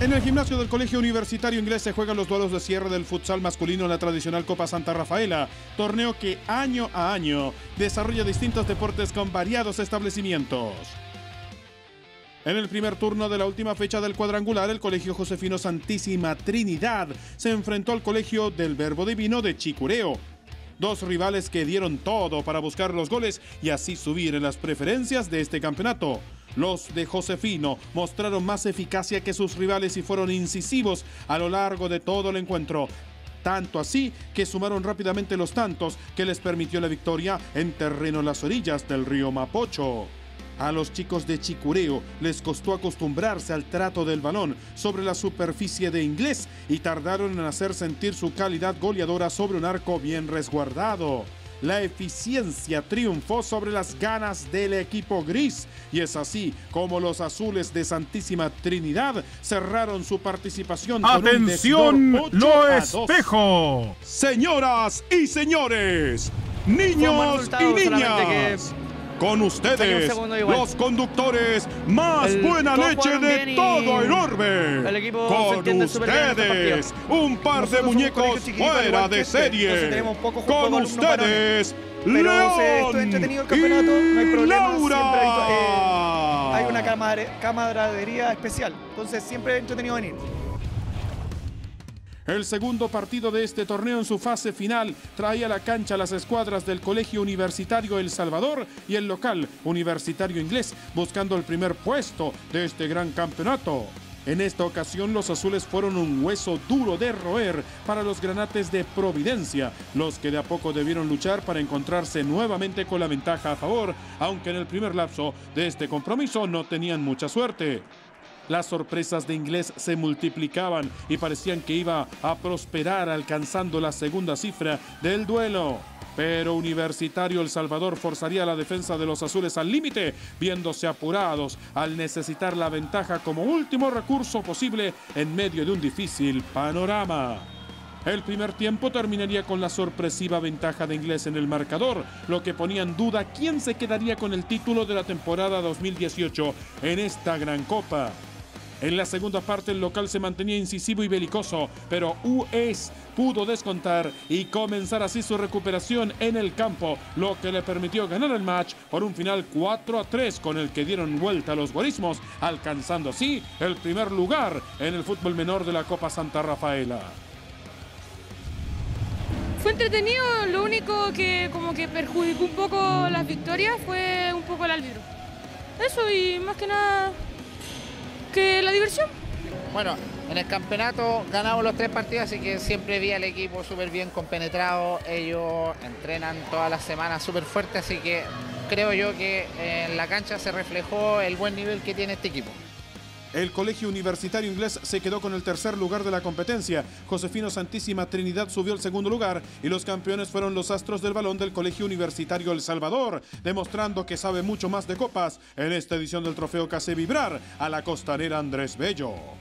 En el gimnasio del Colegio Universitario Inglés se juegan los duelos de cierre del futsal masculino en la tradicional Copa Santa Rafaela, torneo que año a año desarrolla distintos deportes con variados establecimientos. En el primer turno de la última fecha del cuadrangular, el Colegio Josefino Santísima Trinidad se enfrentó al Colegio del Verbo Divino de Chicureo. Dos rivales que dieron todo para buscar los goles y así subir en las preferencias de este campeonato. Los de Josefino mostraron más eficacia que sus rivales y fueron incisivos a lo largo de todo el encuentro. Tanto así que sumaron rápidamente los tantos que les permitió la victoria en terreno Las Orillas del río Mapocho. A los chicos de Chicureo les costó acostumbrarse al trato del balón sobre la superficie de Inglés y tardaron en hacer sentir su calidad goleadora sobre un arco bien resguardado. La eficiencia triunfó sobre las ganas del equipo gris y es así como los azules de Santísima Trinidad cerraron su participación. ¡Atención, con un lo 8-2. espejo! Señoras y señores, niños y niñas, con ustedes, los conductores más buena leche de todo el orbe. Con ustedes, un par de muñecos fuera de serie. Con ustedes, León y Laura. Hay una camaradería especial, entonces siempre es entretenido venir. El segundo partido de este torneo en su fase final traía a la cancha las escuadras del Colegio Universitario El Salvador y el local Universitario Inglés, buscando el primer puesto de este gran campeonato. En esta ocasión los azules fueron un hueso duro de roer para los granates de Providencia, los que de a poco debieron luchar para encontrarse nuevamente con la ventaja a favor, aunque en el primer lapso de este compromiso no tenían mucha suerte. Las sorpresas de Inglés se multiplicaban y parecían que iba a prosperar alcanzando la segunda cifra del duelo. Pero Universitario El Salvador forzaría la defensa de los azules al límite, viéndose apurados al necesitar la ventaja como último recurso posible en medio de un difícil panorama. El primer tiempo terminaría con la sorpresiva ventaja de Inglés en el marcador, lo que ponía en duda quién se quedaría con el título de la temporada 2018 en esta gran copa. En la segunda parte el local se mantenía incisivo y belicoso, pero US pudo descontar y comenzar así su recuperación en el campo, lo que le permitió ganar el match por un final 4-3 con el que dieron vuelta a los guarismos, alcanzando así el primer lugar en el fútbol menor de la Copa Santa Rafaela. Fue entretenido, lo único que como que perjudicó un poco las victorias fue un poco el árbitro. Eso y más que nada que la diversión. Bueno, en el campeonato ganamos los 3 partidos, así que siempre vi al equipo súper bien compenetrado. Ellos entrenan todas las semanas súper fuerte, así que creo yo que en la cancha se reflejó el buen nivel que tiene este equipo. El Colegio Universitario Inglés se quedó con el tercer lugar de la competencia. Josefino Santísima Trinidad subió al segundo lugar y los campeones fueron los astros del balón del Colegio Universitario El Salvador, demostrando que sabe mucho más de copas en esta edición del trofeo que hace vibrar a la costanera Andrés Bello.